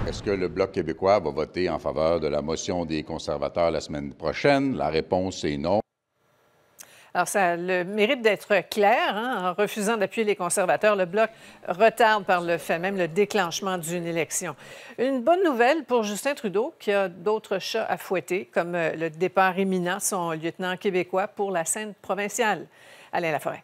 Est-ce que le Bloc québécois va voter en faveur de la motion des conservateurs la semaine prochaine? La réponse est non. Alors, ça a le mérite d'être clair. En refusant d'appuyer les conservateurs, le Bloc retarde par le fait même le déclenchement d'une élection. Une bonne nouvelle pour Justin Trudeau, qui a d'autres chats à fouetter, comme le départ imminent de son lieutenant québécois pour la scène provinciale. Alain Laforêt.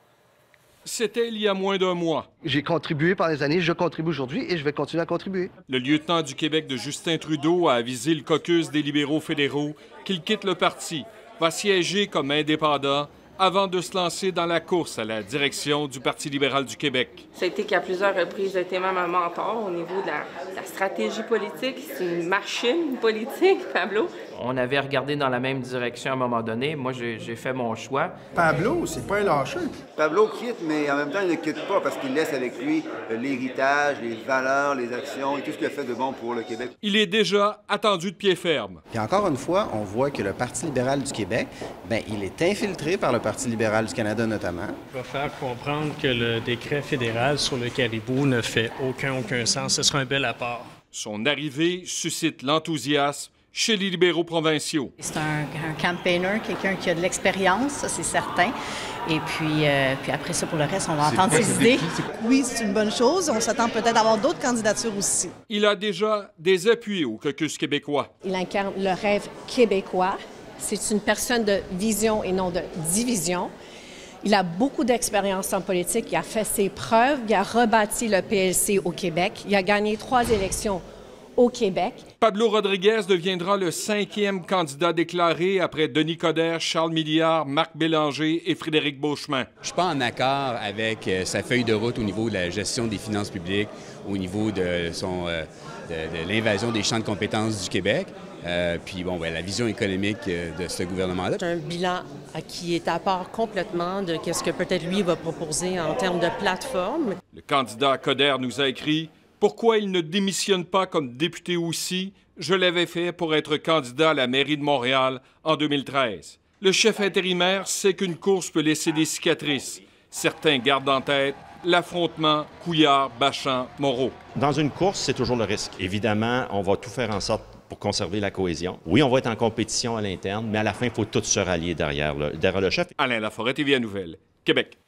C'était il y a moins d'un mois. J'ai contribué par les années, je contribue aujourd'hui et je vais continuer à contribuer. Le lieutenant du Québec de Justin Trudeau a avisé le caucus des libéraux fédéraux qu'il quitte le parti, va siéger comme indépendant avant de se lancer dans la course à la direction du Parti libéral du Québec. Ça a été qu'à plusieurs reprises, été même un mentor au niveau de la stratégie politique. C'est une machine politique, Pablo. On avait regardé dans la même direction à un moment donné. Moi, j'ai fait mon choix. Pablo, c'est pas un lâcheux. Pablo quitte, mais en même temps, il ne quitte pas parce qu'il laisse avec lui l'héritage, les valeurs, les actions et tout ce qu'il a fait de bon pour le Québec. Il est déjà attendu de pied ferme. Puis encore une fois, on voit que le Parti libéral du Québec, il est infiltré par le Parti libéral du Canada notamment. Il va faire comprendre que le décret fédéral sur le caribou ne fait aucun sens. Ce sera un bel apport. Son arrivée suscite l'enthousiasme chez les libéraux provinciaux. C'est un campaigner, quelqu'un qui a de l'expérience, ça c'est certain. Et puis après ça, pour le reste, on va entendre ses idées. Oui, c'est une bonne chose. On s'attend peut-être à avoir d'autres candidatures aussi. Il a déjà des appuis au caucus québécois. Il incarne le rêve québécois. C'est une personne de vision et non de division. Il a beaucoup d'expérience en politique. Il a fait ses preuves. Il a rebâti le PLC au Québec. Il a gagné 3 élections au Québec. Pablo Rodriguez deviendra le 5e candidat déclaré après Denis Coderre, Charles Milliard, Marc Bélanger et Frédéric Beauchemin. Je ne suis pas en accord avec sa feuille de route au niveau de la gestion des finances publiques, au niveau de l'invasion des champs de compétences du Québec. Puis la vision économique de ce gouvernement-là. C'est un bilan qui est à part complètement de ce que peut-être lui va proposer en termes de plateforme. Le candidat Coderre nous a écrit « Pourquoi il ne démissionne pas comme député aussi? Je l'avais fait pour être candidat à la mairie de Montréal en 2013. » Le chef intérimaire sait qu'une course peut laisser des cicatrices. Certains gardent en tête l'affrontement Couillard-Bachand-Moreau. Dans une course, c'est toujours le risque. Évidemment, on va tout faire en sorte pour conserver la cohésion. Oui, on va être en compétition à l'interne, mais à la fin, il faut tous se rallier derrière le chef. Alain Laforêt, TVA Nouvelles, Québec.